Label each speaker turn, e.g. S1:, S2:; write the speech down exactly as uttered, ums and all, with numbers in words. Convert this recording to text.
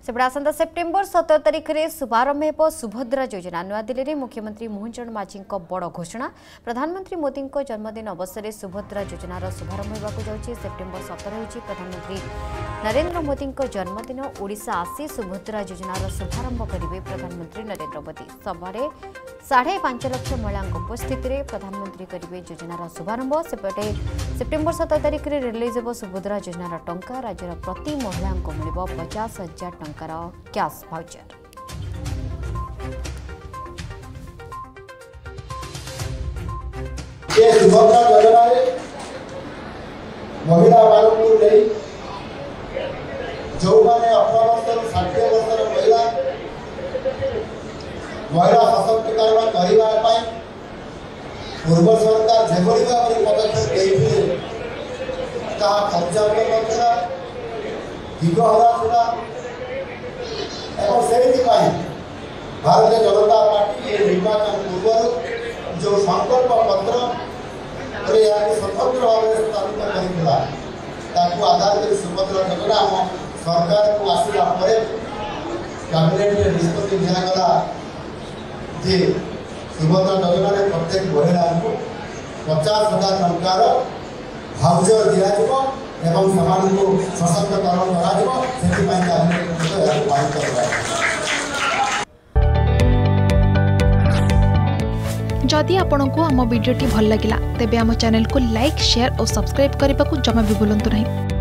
S1: सेपटे आसंता सेप्टेम्बर सतर तारिख में शुभारंभ हो सुभद्रा योजना। नुआदिल्ली में मुख्यमंत्री मोहन चरण मांझी बड़ घोषणा। प्रधानमंत्री मोदी जन्मदिन अवसर में सुभद्रा योजनार शुभारंभ होगा जाऊँगी। सेप्टेम्बर सतर हो प्रधानमंत्री नरेंद्र मोदी जन्मदिन। ओडिशा आसी सुभद्रा योजनार शुभारंभ करेंगे प्रधानमंत्री नरेंद्र मोदी। सभारे साढ़े पांच लक्ष महिला उपस्थित में प्रधानमंत्री करेंगे योजनार शुभारंभ। सेपटे सेप्टेम्बर सतर तारिख में रिलीज हो सुभद्रा योजनार टंका। राज्यर प्रति महिला को मिल पचास हजार टंकार कैश भाउचर।
S2: ये सुभद्रा योजना महिला मानू नहीं जो मैंने अठारह वर्ष षाठी वर्ष महिला महिला सशक्तिकरण करने पूर्व सरकार जो भाव में पदक्षेप नहीं पर्याप्त नथिला दिगहरा था से भारतीय जनता पार्टी निर्वाचन पूर्व जो संकल्प पत्र स्वतंत्र भाव में स्थापित कर आधार कर सुभद्रा योजना आम सरकार को आसला कैबिनेट में निष्पत्ति दिगला जे सुभद्रा योजना प्रत्येक महिला को पचास हजार टंकार भाउचर दिज्व एवं सशक्तिकरण
S3: जदि आपंक आम भिडी भल लगा तेब आम चैनल को लाइक शेयर और सब्सक्राइब करने को जमा भी भूलु नहीं।